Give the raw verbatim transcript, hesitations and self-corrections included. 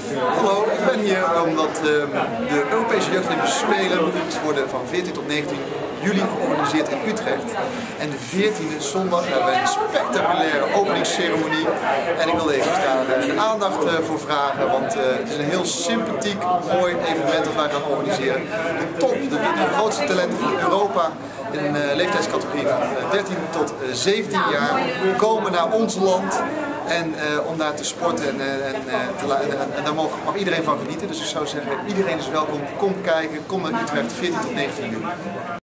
Hallo, ik ben hier omdat uh, de Europese Jeugd Olympische Spelen worden van veertien tot negentien juli georganiseerd in Utrecht. En de veertiende zondag hebben we een spectaculaire openingsceremonie. En ik wil even daar uh, aandacht uh, voor vragen, want uh, het is een heel sympathiek, mooi evenement dat wij gaan organiseren. De top, de, de grootste talenten van Europa in een uh, leeftijdscategorie van uh, dertien tot zeventien jaar komen naar ons land. En uh, om daar te sporten en, uh, en, uh, te en, en daar mag, mag iedereen van genieten. Dus ik zou zeggen, iedereen is welkom. Kom kijken, kom naar Utrecht veertien tot negentien juli.